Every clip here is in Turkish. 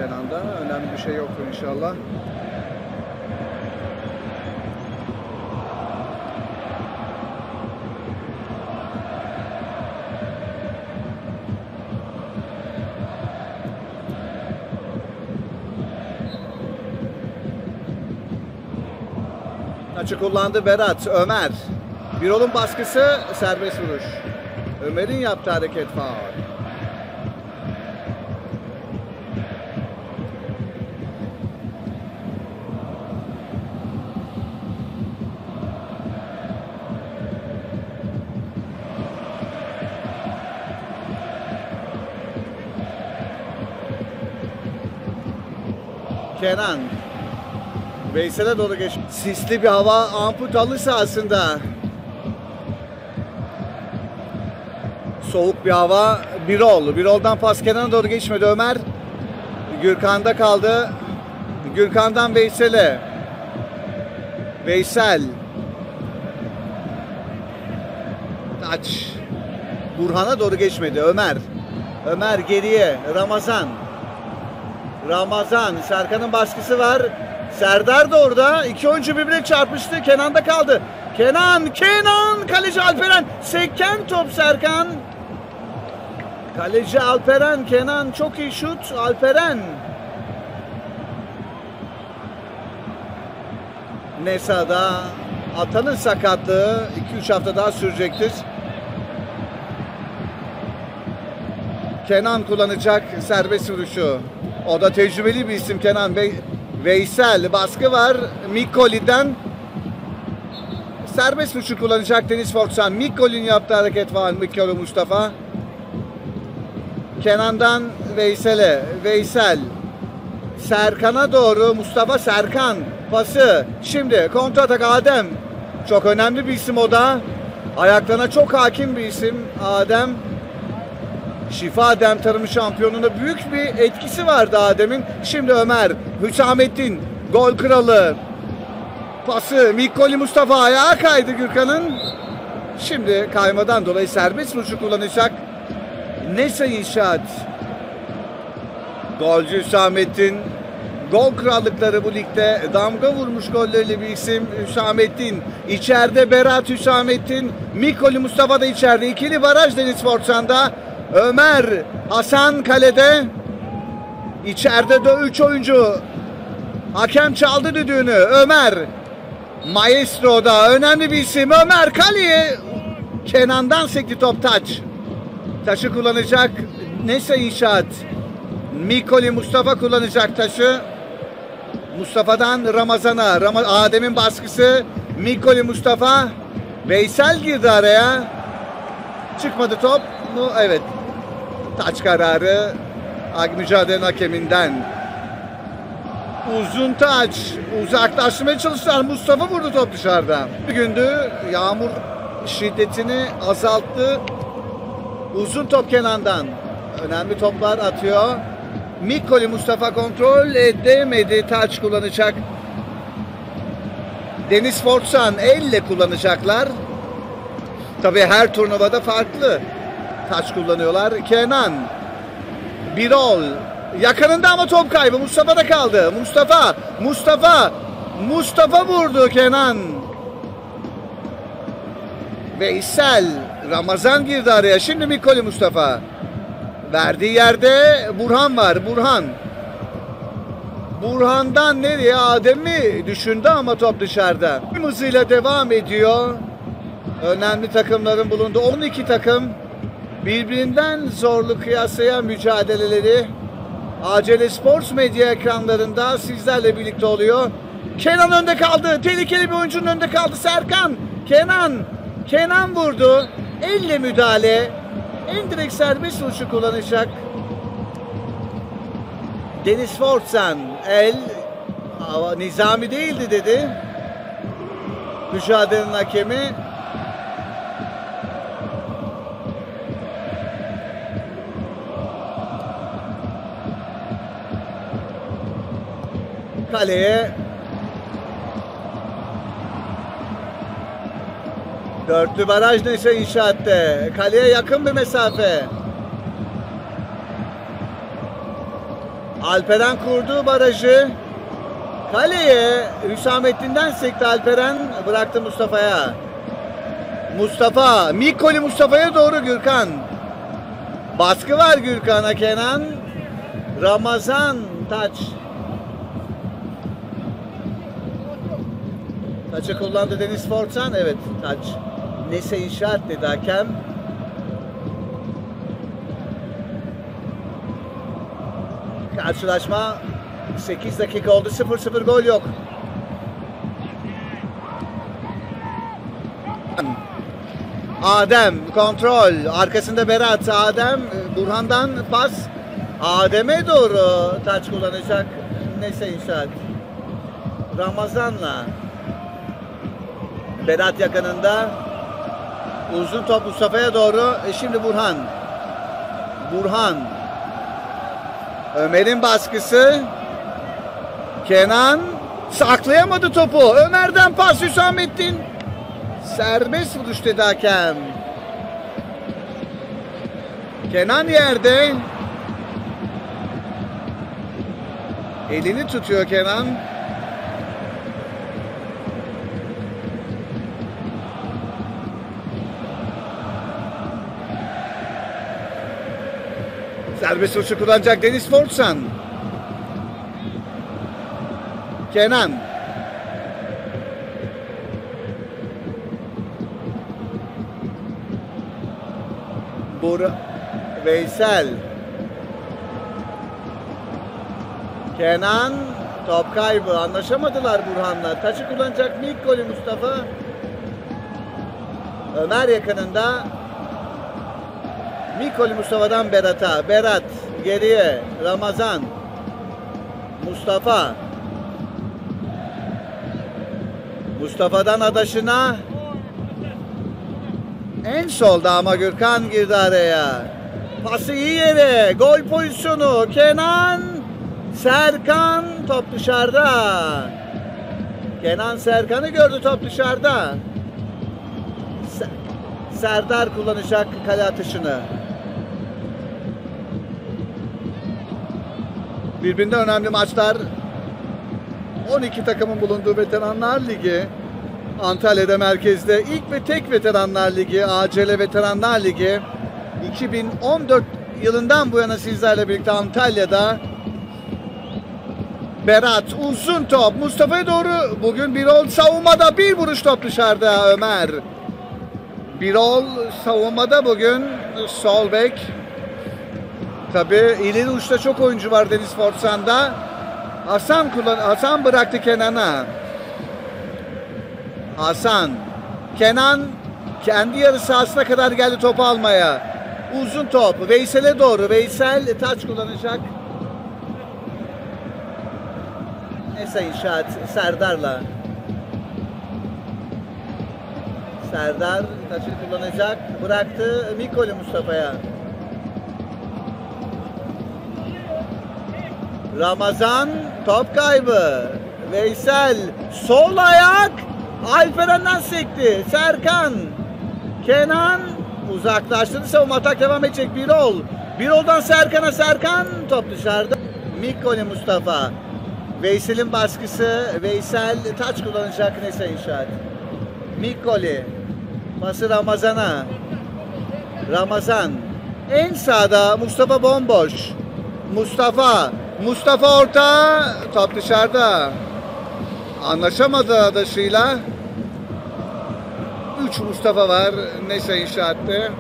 Kenan'da. Önemli bir şey yoktur inşallah. Açı kullandı Berat. Ömer. Birol'un baskısı, serbest vuruş. Ömer'in yaptığı hareket faul. Kenan. Veysel'e doğru geç. Sisli bir hava, amput halı sahasında. Soğuk bir hava. Birol. Birol'dan pas Kenan'a doğru geçmedi Ömer. Gürkan'da kaldı. Gürkan'dan Veysel'e. Veysel. Taç. Burhan'a doğru geçmedi Ömer. Ömer geriye. Ramazan. Ramazan. Serkan'ın baskısı var. Serdar da orada. İki oyuncu birbirine çarpıştı. Kenan'da kaldı. Kenan. Kaleci Alperen. Seken top Serkan. Kaleci Alperen. Kenan çok iyi şut. Alperen. Nesa'da Atan'ın sakatlığı 2-3 hafta daha sürecektir. Kenan kullanacak serbest vuruşu. O da tecrübeli bir isim Kenan. Veysel baskı var. Mikoli'den serbest vuruşu kullanacak Deniz Fortsan. Mikoli'nin yaptığı hareket var. Mikoli Mustafa. Kenan'dan Veysel'e. Veysel. Serkan'a doğru Mustafa Serkan. Pası. Şimdi kontratak Adem. Çok önemli bir isim o da. Ayaklarına çok hakim bir isim Adem. Şifa Adem tarımı şampiyonunda büyük bir etkisi vardı Adem'in. Şimdi Ömer. Hüsamettin. Gol kralı. Pası. Mikoli Mustafa ayağa kaydı Gürkan'ın. Şimdi kaymadan dolayı serbest vuruşu kullanacak. Nesa İnşaat. Golcü Hüsamettin. Gol krallıkları bu ligde damga vurmuş golleriyle bir isim Hüsamettin. İçeride Berat Hüsamettin. Mikoli Mustafa da içeride. İkili baraj Deniz Fortsan'da. Ömer. Hasan kalede. İçeride de 3 oyuncu. Hakem çaldı düdüğünü. Ömer. Maestro'da önemli bir isim. Ömer kaleye. Kenan'dan sekti top taç. Taşı kullanacak Nesa İnşaat. Mikoli Mustafa kullanacak taşı. Mustafa'dan Ramazan'a. Adem'in baskısı. Mikoli Mustafa. Veysel girdi araya. Çıkmadı top. Evet. Taç kararı mücadelenin hakeminden. Uzun taç. Uzaklaştırmaya çalıştılar. Mustafa vurdu top dışarıda. Bir gündü. Yağmur şiddetini azalttı. Uzun top Kenan'dan. Önemli toplar atıyor. Mikoli Mustafa kontrol edemedi. Taç kullanacak. Deniz Fortsan elle kullanacaklar. Tabii her turnuvada farklı. Taç kullanıyorlar. Kenan. Birol. Yakınında ama top kaybı. Mustafa'da kaldı. Mustafa vurdu Kenan. Veysel. Ramazan girdi araya. Şimdi Mikoli Mustafa. Verdiği yerde Burhan var. Burhan'dan nereye? Adem'i düşündü ama top dışarıda. Hızıyla devam ediyor. Önemli takımların bulunduğu 12 takım. Birbirinden zorlu kıyasaya mücadeleleri ACL Sports medya ekranlarında sizlerle birlikte oluyor. Kenan önde kaldı. Tehlikeli bir oyuncunun önde kaldı. Serkan. Kenan vurdu. Elle müdahale. En direkt serbest vuruşu kullanacak. Deniz Fortsan. Nizami değildi dedi. Mücadelenin hakemi. Kaleye. Dörtlü baraj Nesa İnşaat'te. Kaleye yakın bir mesafe. Alperen kurdu barajı. Kaleye Hüsamettin'den sekti Alperen, bıraktı Mustafa'ya. Mustafa, Mikoli Mustafa'ya doğru Gürkan. Baskı var Gürkan'a, Kenan. Ramazan taç. Taçı kullandı Deniz Fortsan. Evet, taç. Nese İnşaat dedi hakem. Karşılaşma 8 dakika oldu. 0-0 gol yok. Adem kontrol. Arkasında Berat. Adem Burhan'dan pas. Adem'e doğru taç kullanacak Nese İnşaat. Ramazan'la Berat yakınında. Uzun top Mustafa'ya doğru. Şimdi Burhan. Burhan. Ömer'in baskısı. Kenan saklayamadı topu. Ömer'den pas Hüsamettin. Serbest vuruş dedi hakem. Kenan yerde. Elini tutuyor Kenan. Serbest vuruşu kullanacak Deniz Fortsan. Kenan. Veysel. Kenan. Top kaybı. Anlaşamadılar Burhan'la. Taçı kullanacak Mikoli Mustafa. Ömer yakınında. Mikoli Mustafa'dan Berat'a. Berat geriye. Ramazan. Mustafa. Mustafa'dan adaşına. En solda ama Gürkan girdi araya. Pası iyi yere. Gol pozisyonu. Kenan. Serkan. Top dışarıda. Kenan Serkan'ı gördü, top dışarıda. Serdar kullanacak kale atışını. Birbirinden önemli maçlar. 12 takımın bulunduğu Veteranlar Ligi. Antalya'da merkezde ilk ve tek Veteranlar Ligi, ACL Veteranlar Ligi. 2014 yılından bu yana sizlerle birlikte Antalya'da. Berat uzun top Mustafa'ya doğru. Bugün Birol savunmada, bir vuruş, top dışarıda. Ömer. Birol savunmada bugün, sol bek. Tabi ileri uçta çok oyuncu var Deniz Fortsan'da. Hasan bıraktı Kenan'a. Hasan. Kenan kendi yarı sahasına kadar geldi topu almaya. Uzun top Veysel'e doğru. Veysel taç kullanacak. Nese İnşaat Serdar'la. Serdar taçını kullanacak. Bıraktı Mikoli Mustafa'ya. Ramazan top kaybı. Veysel sol ayak. Alperen'den sekti. Serkan. Kenan uzaklaştırdı. Savunma, atak devam edecek. Birol. Birol'dan Serkan'a. Serkan top dışarıda. Mikoli Mustafa. Veysel'in baskısı. Veysel taç kullanacak Nese İnşaat. Mikoli. Pası Ramazan'a. Ramazan. En sağda Mustafa bomboş. Mustafa orta. Top dışarıda. Anlaşamadı adaşıyla. 3 Mustafa var Nese İnşaat'ta.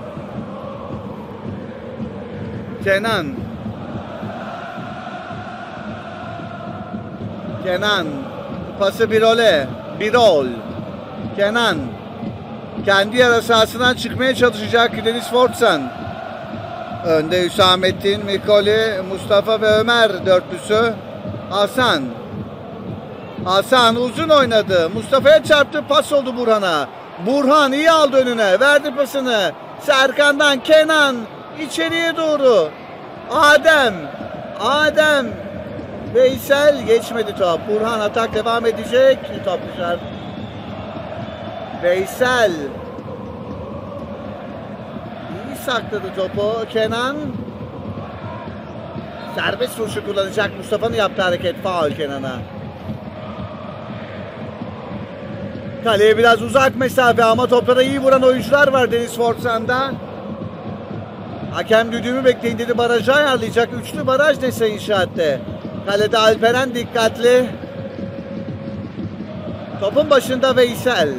Kenan. Pası Birol'e. Birol. Kenan. Kendi yarı sahasından çıkmaya çalışacak Deniz Fortsan. Önde Hüsamettin, Mikoli, Mustafa ve Ömer dörtlüsü. Hasan uzun oynadı. Mustafa'ya çarptı, pas oldu Burhan'a. Burhan iyi aldı önüne. Verdi pasını. Serkan'dan Kenan içeriye doğru. Adem. Veysel geçmedi top. Burhan atak devam edecek. Top dışarı. Veysel iyi sakladı topu. Kenan. Serbest vuruşu kullanacak. Mustafa'nın yaptığı hareket faul Kenan'a. Kaleye biraz uzak mesafe ama toplara iyi vuran oyuncular var Deniz Forsan'da. Hakem düdüğümü bekleyin dedi, barajı ayarlayacak. Üçlü baraj Nese İnşaat'te. Kalede Alperen dikkatli. Topun başında Veysel.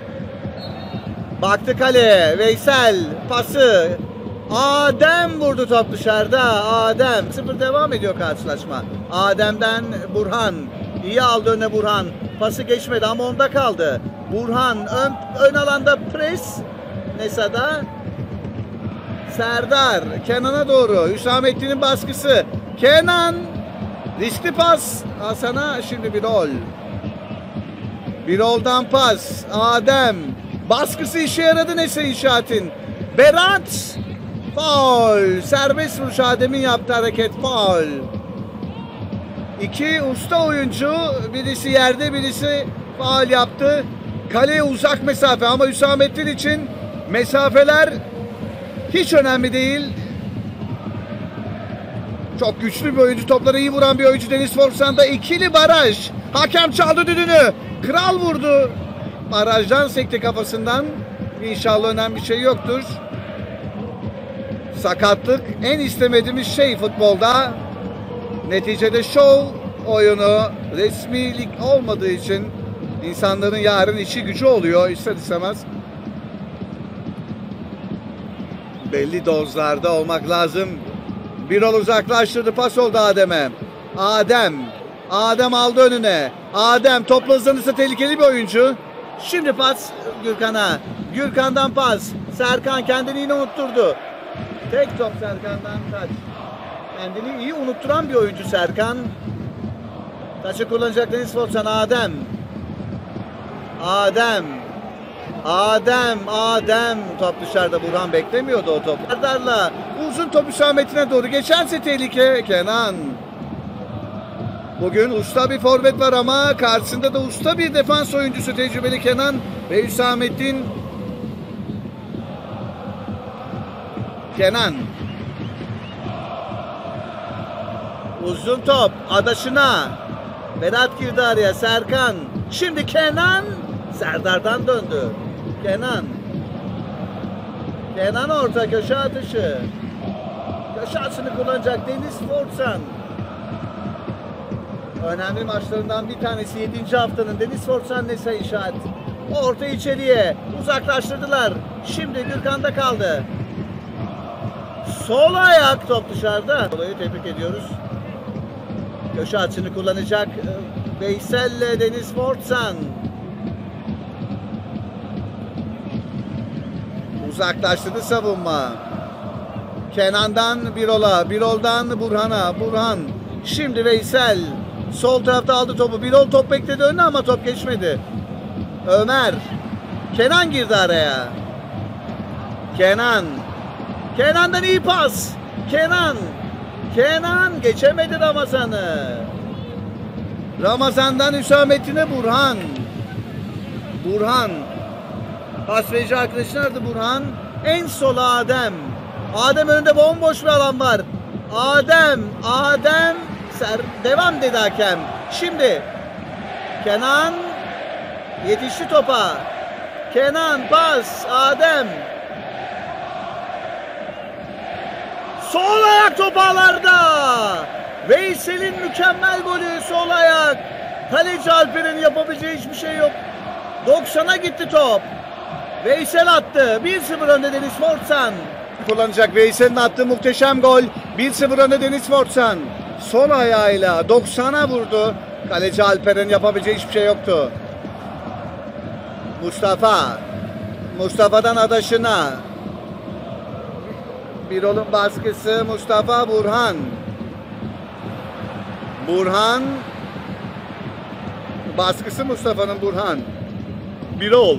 Baktı kaleye. Veysel pası. Adem vurdu, top dışarıda. Adem. 0 devam ediyor karşılaşma. Adem'den Burhan. İyi aldı önüne Burhan. Pası geçmedi ama onda kaldı. Burhan ön alanda pres. Nesa'da. Serdar. Kenan'a doğru. Hüsamettin'in baskısı. Kenan. Riskli pas. Hasan'a şimdi Birol. Birol'dan pas. Adem. Baskısı işe yaradı Nese İnşaat'in. Berat. Faul. Serbest vuruş, Adem'in yaptığı hareket faul. İki usta oyuncu, birisi yerde, birisi faul yaptı. Kaleye uzak mesafe ama Hüsamettin için mesafeler hiç önemli değil. Çok güçlü bir oyuncu, topları iyi vuran bir oyuncu Deniz Forsan'da. İkili baraj. Hakem çaldı düdüğünü. Kral vurdu. Barajdan sekti kafasından. İnşallah önemli bir şey yoktur. Sakatlık en istemediğimiz şey futbolda. Neticede şov oyunu, resmilik olmadığı için insanların yarın işi gücü oluyor ister istemez. Belli dozlarda olmak lazım. Birol uzaklaştırdı, pas oldu Adem'e. Adem aldı önüne. Adem topla hızlanırsa tehlikeli bir oyuncu. Şimdi pas Gürkan'a. Gürkan'dan pas. Serkan kendini yine unutturdu. Tek top Serkan'dan taç. Kendini iyi unutturan bir oyuncu Serkan. Taçı kullanacak Deniz Forsan. Adem. Top dışarıda. Burhan beklemiyordu o topu. Serdar'la uzun top Hüsamettin'e doğru. Geçerse tehlike. Kenan. Bugün usta bir forvet var ama karşısında da usta bir defans oyuncusu tecrübeli Kenan ve Hüsamettin. Kenan. Uzun top adaşına. Berat girdi araya. Serkan. Şimdi Kenan. Serdar'dan döndü. Kenan orta köşe atışı. Köşe atışını kullanacak Deniz Forsan. Önemli maçlarından bir tanesi 7. haftanın Deniz Forsan Nese İnşaat. Orta içeriye uzaklaştırdılar. Şimdi Gürkan'da kaldı. Sol ayak, top dışarıda. Olayı tebrik ediyoruz. Köşe açını kullanacak Veysel'le Deniz Forsan. Uzaklaştırdı savunma. Kenan'dan Birol'a, Birol'dan Burhan'a. Burhan. Şimdi Veysel. Sol tarafta aldı topu. Birol top bekledi önüne ama top geçmedi. Ömer. Kenan girdi araya. Kenan'dan iyi pas. Kenan geçemedi Ramazan'ı. Ramazan'dan Hüsamettin'e Burhan. Pas verici arkadaşını aradı Burhan. En sola Adem önünde bomboş bir alan var. Adem. Devam dedi hakem. Şimdi Kenan yetişti topa. Kenan pas. Adem. Sol ayak top ağlarda. Veysel'in mükemmel golü, sol ayak. Kaleci Alper'in yapabileceği hiçbir şey yok. 90'a gitti top. Veysel attı. 1-0 önde Deniz Forsan. Kullanacak Veysel'in attığı muhteşem gol. 1-0 önde Deniz Forsan. Sol ayağıyla 90'a vurdu. Kaleci Alper'in yapabileceği hiçbir şey yoktu. Mustafa'dan adaşına. Birol'un baskısı. Mustafa, Burhan. Baskısı Mustafa'nın, Burhan. Birol.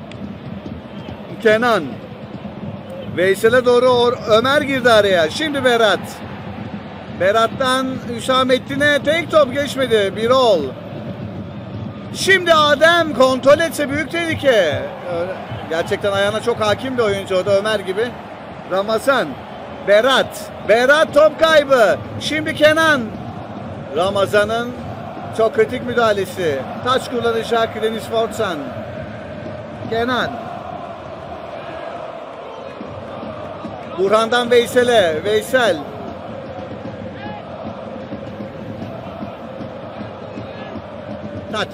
Kenan. Veysel'e doğru Ömer girdi araya. Şimdi Berat'tan Hüsamettin'e tek top geçmedi. Birol. Şimdi Adem kontrol etse büyük tehlike. Gerçekten ayağına çok hakim bir oyuncu o da Ömer gibi. Ramazan. Berat. Berat top kaybı. Şimdi Kenan. Ramazan'ın çok kritik müdahalesi. Taç kullanacak Deniz Fortsan. Kenan. Burhan'dan Veysel'e. Veysel. Taç.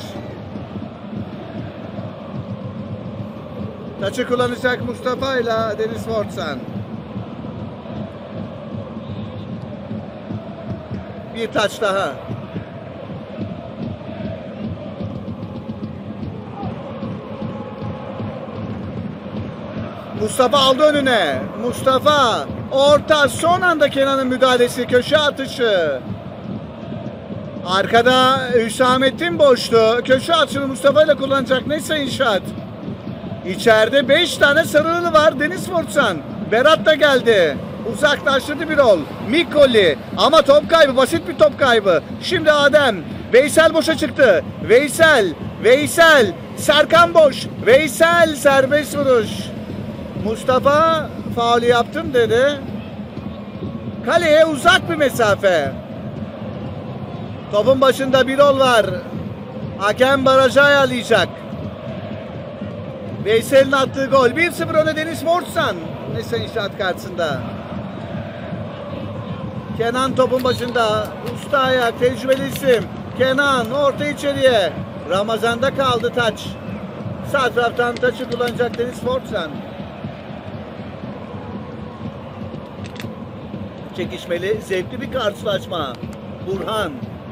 Taçı kullanacak Mustafa ile Deniz Fortsan. Bir taç daha. Mustafa aldı önüne. Mustafa orta, son anda Kenan'ın müdahalesi, köşe atışı. Arkada Hüsamettin boştu. Köşe atışını Mustafa ile kullanacak Nesa İnşaat. İçeride 5 tane sarılı var Deniz Fortsan. Berat da geldi. Uzaklaştırdı bir ol. Mikoli ama top kaybı, basit bir top kaybı. Şimdi Adem. Veysel boşa çıktı. Veysel. Serkan boş. Veysel serbest vuruş. Mustafa faulü yaptım dedi. Kaleye uzak bir mesafe. Topun başında Birol var. Hakem barajı ayarlayacak. Veysel'in attığı gol. 1-0 öne Deniz Fortsan. Nesa İnşaat karşısında. Kenan topun başında. Usta ayak, tecrübeli isim. Kenan orta içeriye. Ramazan'da kaldı taç. Sağ taraftan taçı kullanacak Deniz Fortsan. Çekişmeli, zevkli bir karşılaşma. Burhan.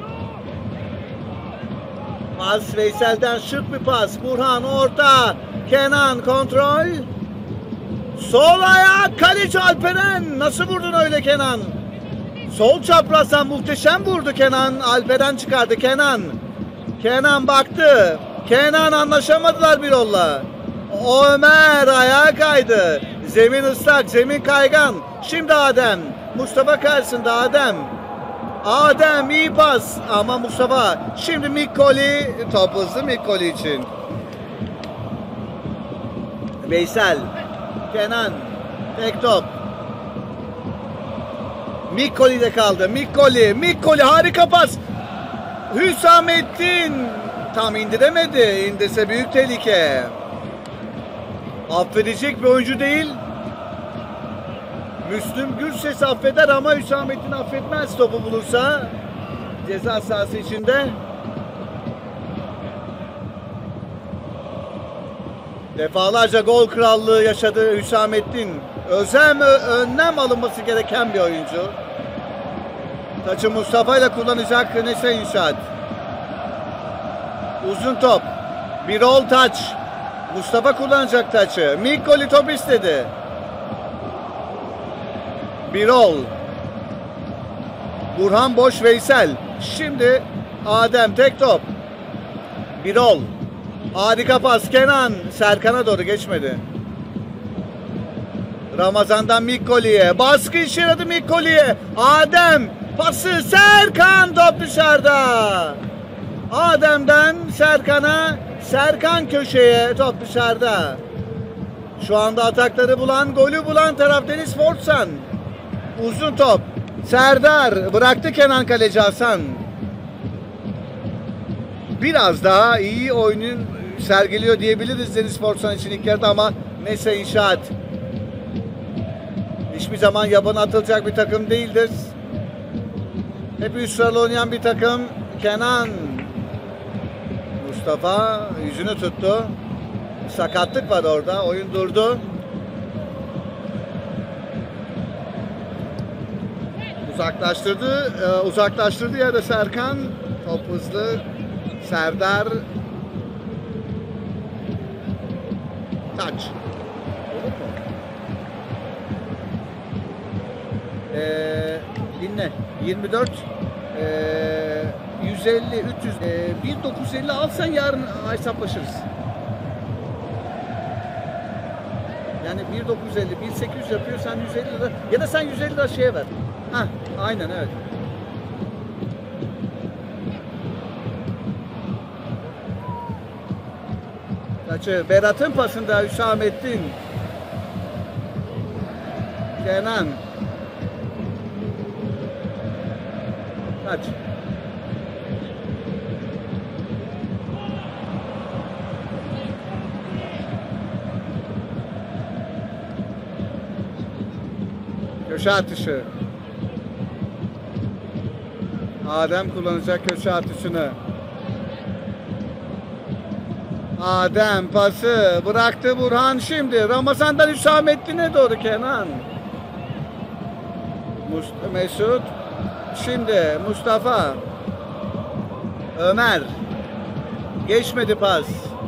Pas Veysel'den, şık bir pas. Burhan orta. Kenan kontrol. Sol ayak, kaleci Alperen. Nasıl vurdun öyle Kenan? Sol çaprazdan muhteşem vurdu Kenan. Alperen çıkardı Kenan. Kenan baktı. Kenan, anlaşamadılar Birol'la. Ömer ayağa kaydı. Zemin ıslak, zemin kaygan. Şimdi Adem. Mustafa karşısında Adem. Adem iyi pas ama Mustafa. Şimdi Mikoli, top hızlı Mikoli için. Veysel. Kenan. Tek top. Mikoli'de kaldı. Mikoli harika pas. Hüsamettin tam indiremedi. İndirse büyük tehlike. Affedecek bir oyuncu değil. Müslüm Gürses affeder ama Hüsamettin affetmez topu bulursa. Ceza sahası içinde. Defalarca gol krallığı yaşadı Hüsamettin. Önlem alınması gereken bir oyuncu. Taçı Mustafa ile kullanacak Nesa İnşaat. Uzun top. Birol taç. Mustafa kullanacak taçı. Mikoli top istedi. Birol. Burhan boş, Veysel. Şimdi Adem tek top. Birol. Harika pas Kenan. Serkan'a doğru geçmedi. Ramazan'dan Mikoli'ye. Baskı işe yaradı Mikoli'ye. Adem. Pası Serkan, top dışarıda. Adem'den Serkan'a. Serkan köşeye, top dışarıda. Şu anda atakları bulan, golü bulan taraf Deniz Fortsan. Uzun top. Serdar bıraktı, Kenan kaleci Hasan. Biraz daha iyi oyunun sergiliyor diyebiliriz Deniz Fortsan için ilk yarıda ama Nesa İnşaat hiçbir zaman yabana atılacak bir takım değildir. Hep üst sıralı oynayan bir takım. Kenan. Mustafa yüzünü tuttu. Sakatlık var orada. Oyun durdu. Uzaklaştırdı yerde Serkan. Top hızlı. Serdar. Taç. Dinle. 24 150 300 1950 alsan yarın hesaplaşırız. Yani 1950 1800 yapıyor, sen 150 lira ya da sen 150 lira şeye ver. Hah, aynen evet. Kaçı Berat'ın pasında Hüsamettin. Kenan. Aç. Köşe atışı. Adem kullanacak köşe atışını. Adem pası bıraktı Burhan şimdi. Ramazan'dan Hüsamettin'e doğru Kenan. Mesut. Şimdi Mustafa. Ömer. Geçmedi pas.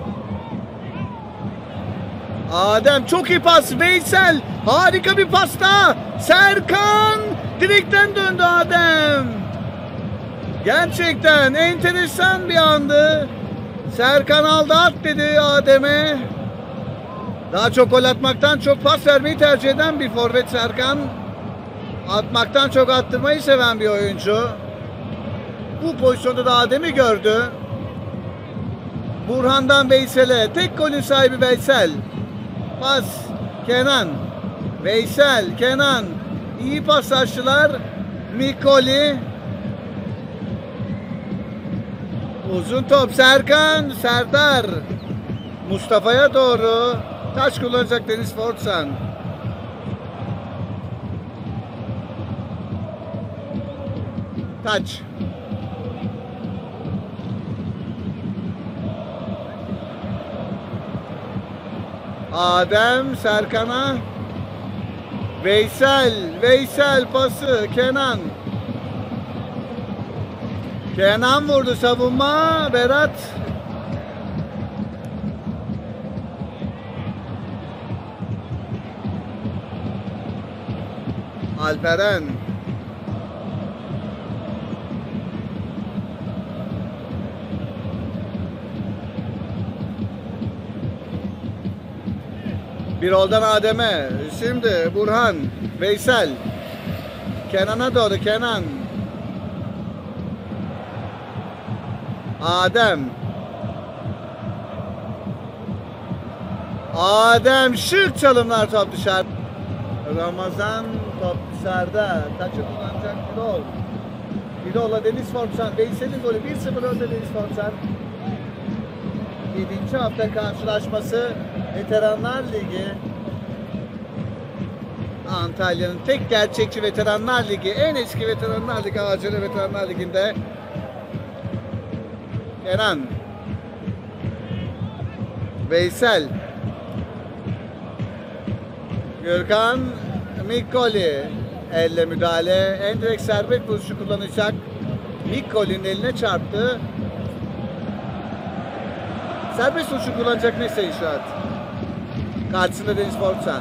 Adem çok iyi pas. Veysel. Harika bir pasta. Serkan. Direkten döndü Adem. Gerçekten enteresan bir andı. Serkan aldı at dedi Adem'e. Daha çok gol atmaktan çok pas vermeyi tercih eden bir forvet Serkan. Atmaktan çok attırmayı seven bir oyuncu. Bu pozisyonda da Adem'i gördü. Burhan'dan Veysel'e. Tek golün sahibi Veysel. Pas Kenan. Veysel, Kenan. İyi paslaştılar. Mikoli. Uzun top Serkan. Serdar. Mustafa'ya doğru. Taç kullanacak Deniz Fortsan. Taç. Adem Serkan'a. Veysel pası Kenan. Kenan vurdu savunma. Berat. Alperen. Bir oldan Adem'e. Şimdi Burhan. Veysel. Kenan'a doğru Kenan. Adem şık çalımlar top dışarı. Ramazan top dışarıda. Taçı kullanacak Birol. Birol'la Deniz Fortsan. Veysel'in golü 1-0 önde Deniz Fortsan. 7. hafta karşılaşması Veteranlar Ligi. Antalya'nın tek gerçekçi Veteranlar Ligi. En eski Veteranlar Ligi Ağacılı Veteranlar Ligi'nde. Kenan. Veysel. Gürkan. Mikoli. Elle müdahale. Endirekt serbest vuruşu kullanacak. Mikoli'nin eline çarptı. Serbest vuruşu kullanacak Nese İnşaat. Karşısında Deniz Fortsan.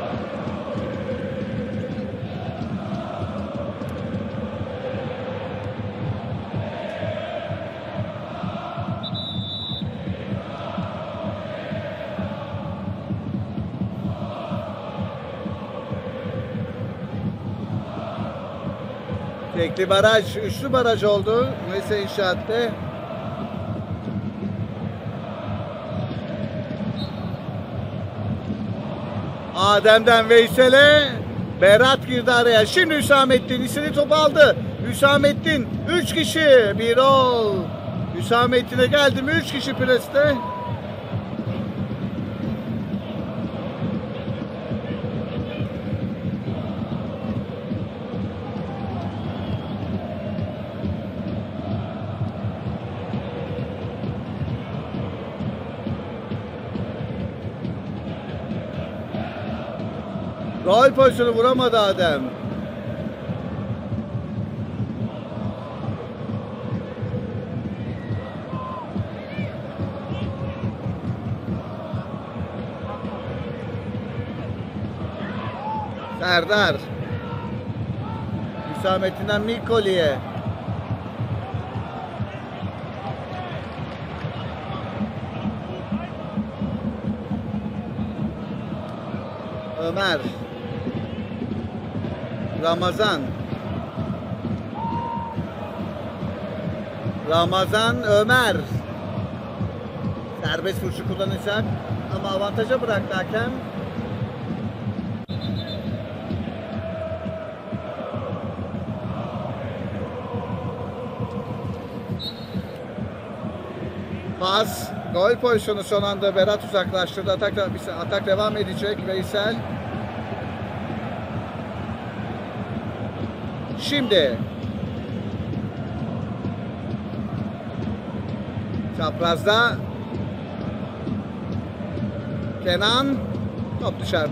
Tekli baraj, üçlü baraj oldu Nese İnşaat'ta. Adem'den Veysel'e. Berat girdi araya. Şimdi Hüsamettin istediği topu aldı. Hüsamettin 3 kişi. Birol. Hüsamettin'e geldi mi 3 kişi preste. Gol pozisyonu vuramadı Adem. Serdar. Hüsamettin'den Mikoli'ye. Ömer. Ramazan Ömer. Serbest vuruşu kullanacak ama avantaja bıraktı hakem. Pas. Gol pozisyonu son anda Berat uzaklaştırdı. Atak devam edecek. Veysel. Şimdi. Çaprazda. Kenan. Top dışarı.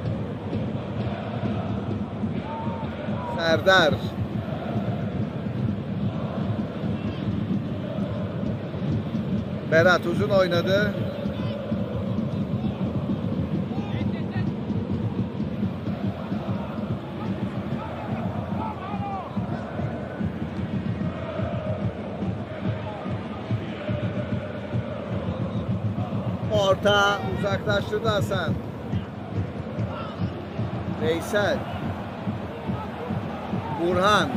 Serdar. Berat uzun oynadı. Orta uzaklaştırdı Hasan. Veysel. Burhan.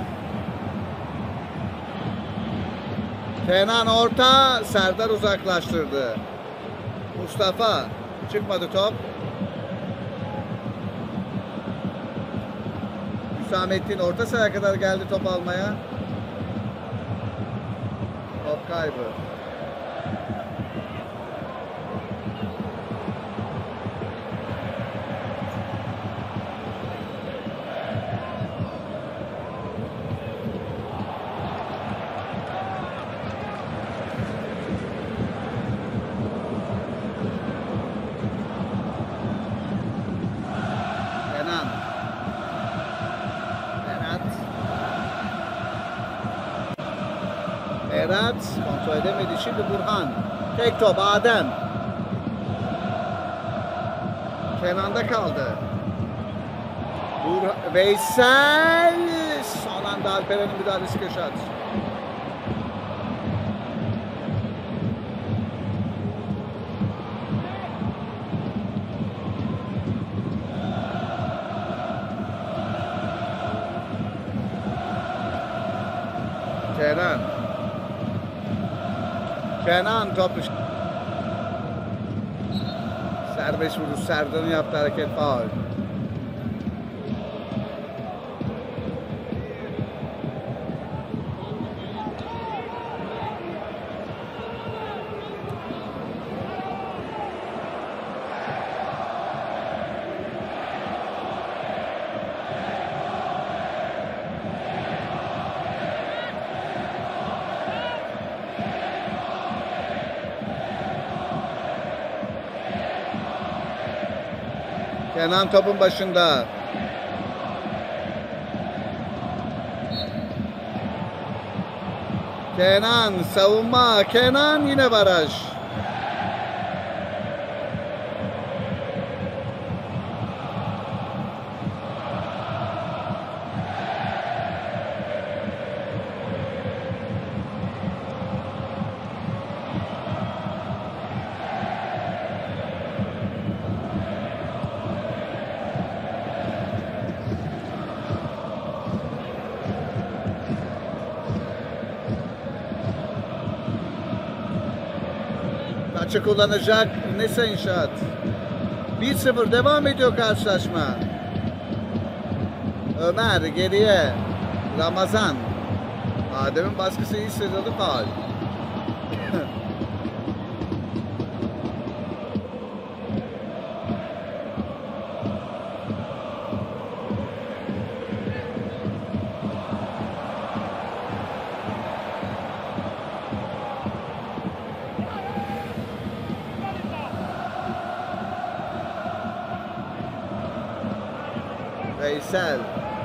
Kenan orta. Serdar uzaklaştırdı. Mustafa. Çıkmadı top. Hüsamettin orta sahaya kadar geldi top almaya. Top kaybı. Berat kontrol edemedi. Şimdi Burhan. Tek top Adem. Kenan'da kaldı. Veysel. Son anda Alperen'in müdahalesi köşe attı. Kenan. Kenan top dışı. Serbest vuruş. Serdar'ın yaptığı hareket faul. Kenan topun başında. Kenan savunma. Kenan yine baraj. Açı kullanacak Nesa İnşaat. 1-0 devam ediyor karşılaşma. Ömer geriye. Ramazan. Adem'in baskısı iyi sıyrıldı, faul. Veysel.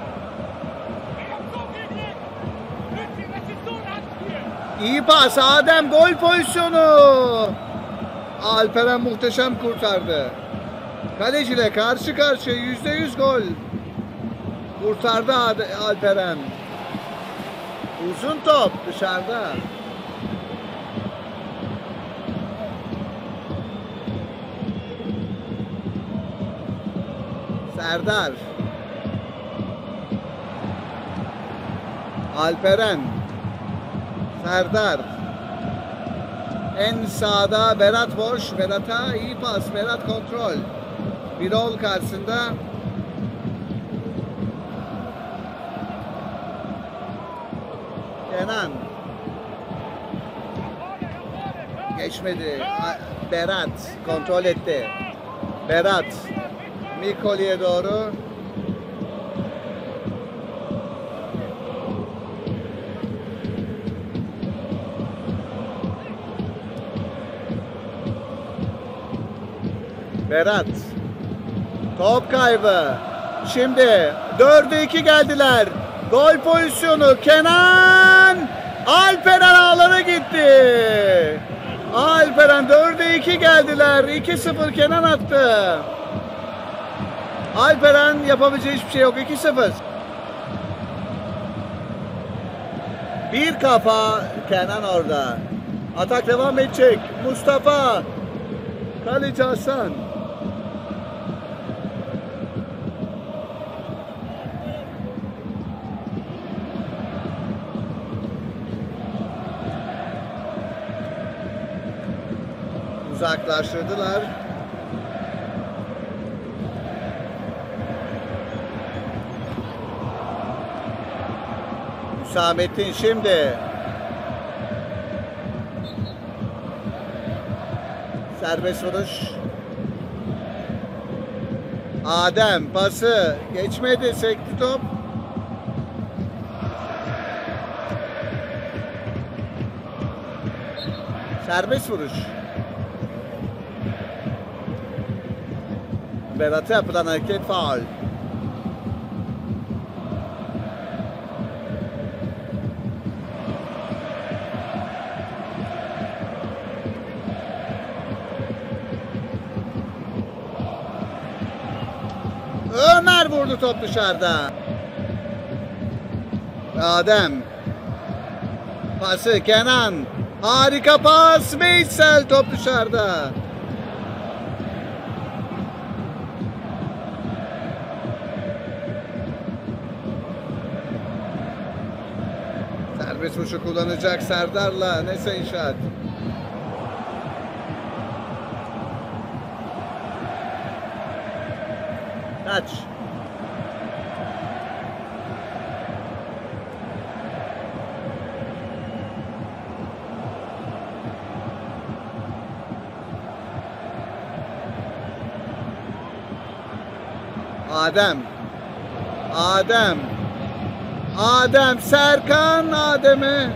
İyi pas. Adem gol pozisyonu. Alperen muhteşem kurtardı. Kaleciyle karşı karşıya, %100 gol. Kurtardı Alperen. Uzun top dışarıda. Serdar. Alperen. Serdar. En sağda Berat boş. Berat'a iyi pas. Berat kontrol. Birol karşısında. Kenan. Geçmedi. Berat kontrol etti. Berat Mikoli'ye doğru. Berat. Top kaybı. Şimdi 4'e 2 geldiler. Gol pozisyonu Kenan. Alperen ağlara gitti. Alperen 4'e 2 geldiler. 2-0 Kenan attı. Alperen yapabileceği hiçbir şey yok. 2-0. Bir kafa Kenan orada. Atak devam edecek. Mustafa. Kaleci Hasan. Uzaklaştırdılar. Hüsamettin şimdi. Serbest vuruş. Adem pası geçmedi, sekti top. Serbest vuruş. Berat'a yapılan hareket faul. Ömer vurdu, top dışarıda. Adem. Pası Kenan. Harika pas. Veysel, top dışarıda. Serbest vuruşu kullanacak Serdar'la Nesa İnşaat. Kaç. Adem. Adem. Adem. Serkan Adem'e.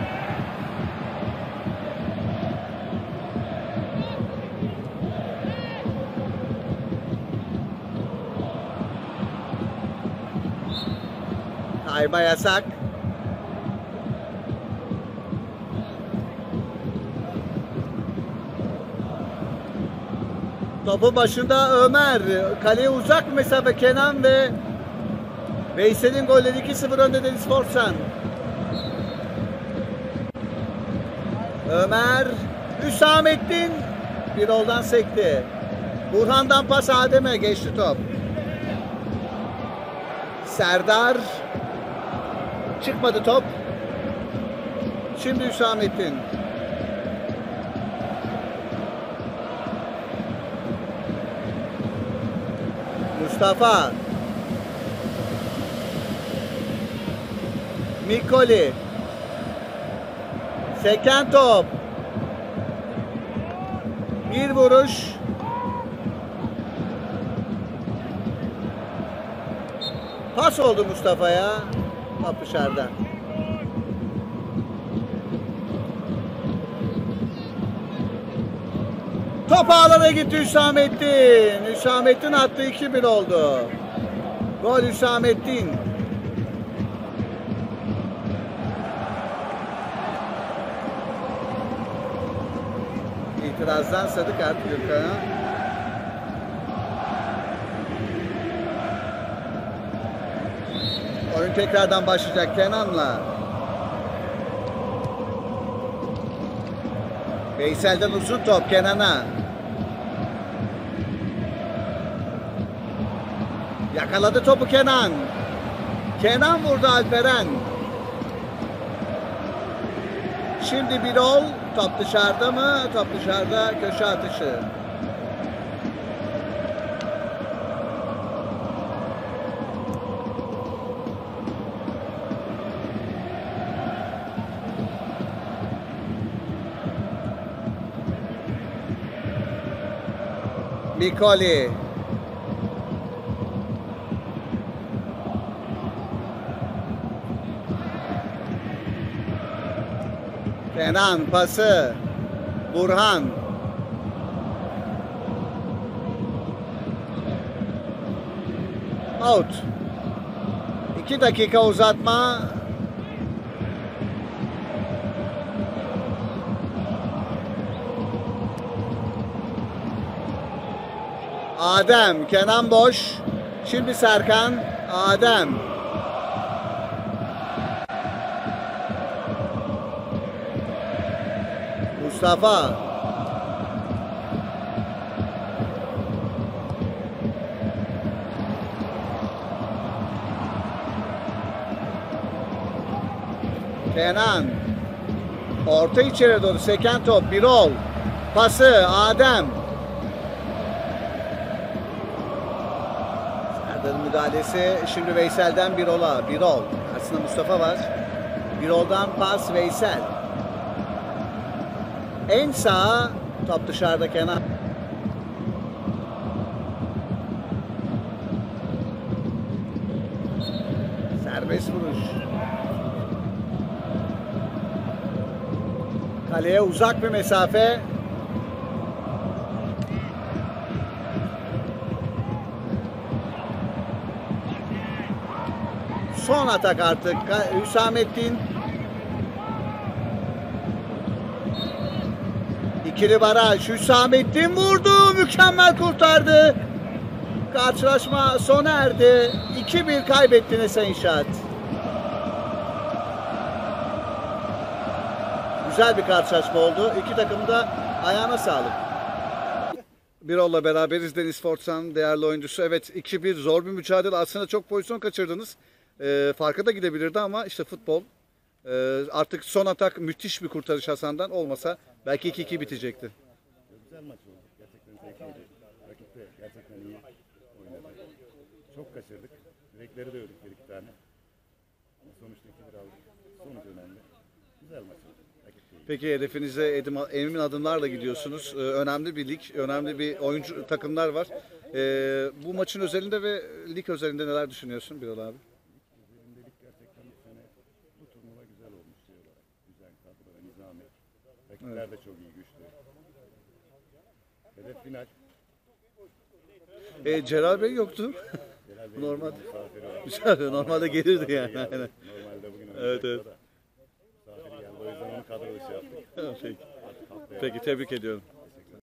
Kayba yasak. Topu başında Ömer. Kaleye uzak mesafe Kenan ve Veysel'in golleri 2-0 önde Denizspor'san. Ömer. Hüsamettin bir oldan sekti. Burhan'dan pas Adem'e, geçti top. Serdar. Çıkmadı top. Şimdi Hüsamettin. Mustafa. Mikoli. Seken top. Bir vuruş. Pas oldu Mustafa'ya. Top dışarıda. Top ağlara gitti Hüsamettin. Hüsamettin attı, 2-1 oldu. Gol Hüsamettin. İtirazdan Sadık attı Gürkan'a. Oyun tekrardan başlayacak Kenan'la. Veysel'den uzun top Kenan'a. Yakaladı topu Kenan. Kenan vurdu Alperen. Şimdi Birol. Top dışarıda mı? Top dışarıda, köşe atışı. Mikoli. Kenan pası. Burhan. Out. 2 dakika uzatma. Adem, Kenan boş. Şimdi Serkan, Adem. Mustafa. Kenan. Orta içeri doğru seken top. Birol. Pası Adem. Serdar'ın müdahalesi şimdi Veysel'den Birol'a. Birol. Aslında Mustafa var. Birol'dan pas Veysel. En sağa top dışarıda Kenan. Serbest vuruş. Kaleye uzak bir mesafe. Son atak artık. Hüsamettin. İkili baraj. Hüsamettin vurdu. Mükemmel kurtardı. Karşılaşma sona erdi. 2-1 kaybetti Nesa İnşaat. Güzel bir karşılaşma oldu. İki takım da ayağına sağlık. Birol'la beraberiz. Deniz Fortsan değerli oyuncusu. Evet 2-1 zor bir mücadele. Aslında çok pozisyon kaçırdınız. Farka da gidebilirdi ama işte futbol. Artık son atak müthiş bir kurtarış Hasan'dan olmasa belki 2-2 bitecekti. Güzel maç oldu. Gerçekten zevkliydi. Rakip de gerçekten iyi oynadı. Çok kaçırdık. Direkleri de ördük bir iki tane. Ama sonuçta 2-1 aldık. Sonuç önemli. Güzel maç oldu. Peki hedefinize emin adımlarla gidiyorsunuz. Önemli bir lig, önemli bir oyuncu takımlar var. Bu maçın özelinde ve lig özelinde neler düşünüyorsun Birol abi? Özelinde lig gerçekten bu sene bu turnuva güzel olmuş diyorlar. Güzel kadrolar, nizami. Rakipler de çok iyi, güçlü. Hedef final. Celal Bey yoktu. Celal Bey Normal. Normalde gelirdi yani. Aynen. Normalde bugün Evet. misafiri geldi. O yüzden onu kadro dışı yaptık. Peki tebrik ediyorum.